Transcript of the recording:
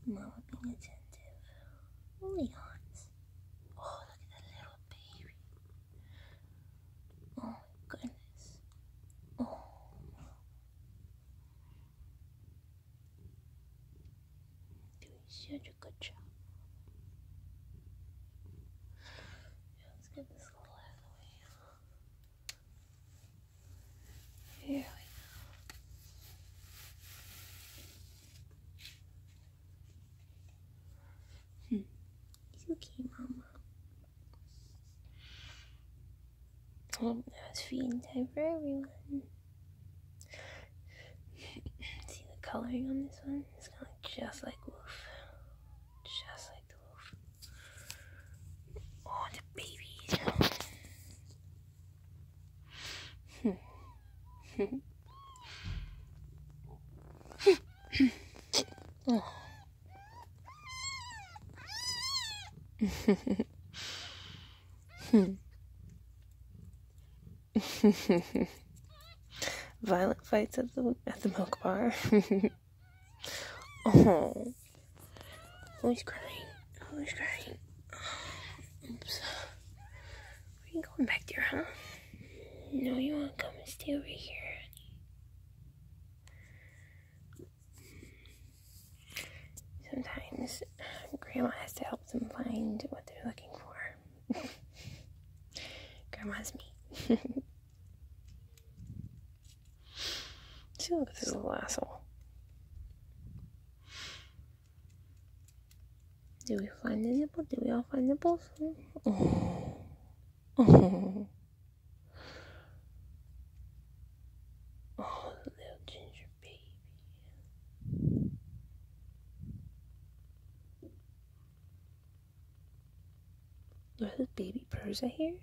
Mama being attentive. Leons. Oh, look at that little baby. Oh my goodness. Oh. Doing such a good job. Let's get this little out of the way. Here we go. It's okay, Mama. Oh, now it's feeding time for everyone. See the coloring on this one? It's gonna look just like Wolf. Just like the Wolf. Oh, the babies. Oh. Violent fights at the milk bar. Oh, who's crying? Who's crying? Oops. Where are you going back there, huh? No, you want to come and stay over here. Sometimes Grandma has to help them find what they're looking for. Grandma's me. See, look at this little asshole. Did we find the nipple? Did we all find nipples? Oh. Oh. Oh, the little ginger baby. Are those baby purrs I hear?